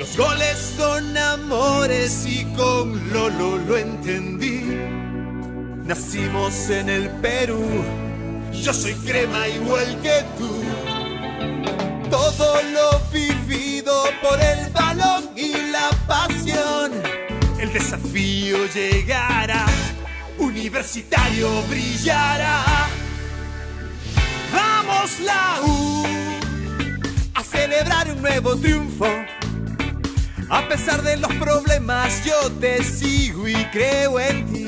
Los goles son amores y con Lolo lo entendí. Nacimos en el Perú, yo soy crema igual que tú. Todo lo vivido por el balón y la pasión. El desafío llegará, Universitario brillará. Vamos la U a celebrar un nuevo triunfo. A pesar de los problemas yo te sigo y creo en ti.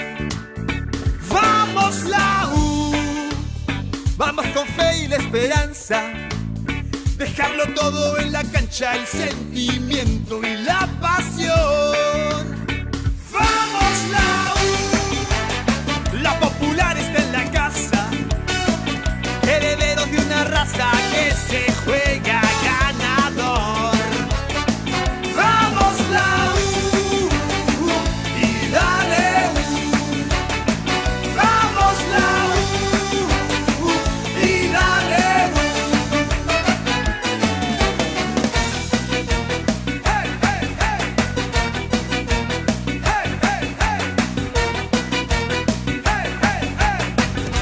Vamos la U, vamos con fe y la esperanza. Dejarlo todo en la cancha, el sentimiento y la pasión. Vamos la U, la Popular está en la casa. Herederos de una raza que se juega ganador. Vamos la U, y dale U. Vamos la U, y dale U. Hey, hey, hey. Hey, hey, hey. Hey, hey, hey.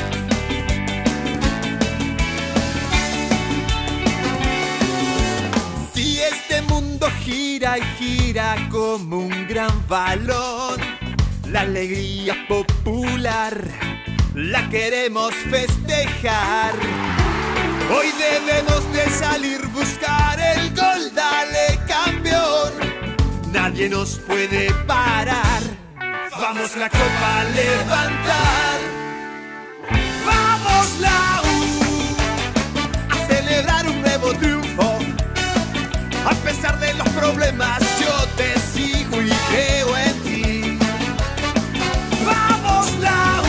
Si este mundo gira y gira como un gran balón, la alegría popular la queremos festejar. Hoy debemos de salir, buscar el gol, dale campeón. Nadie nos puede parar, vamos la copa a levantar. Vamos la U a celebrar un nuevo triunfo. A pesar de los problemas yo te sigo y creo en ti. Vamos la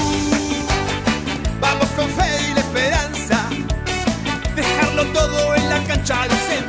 U, vamos con fe y la esperanza. Dejarlo todo en la cancha al centro.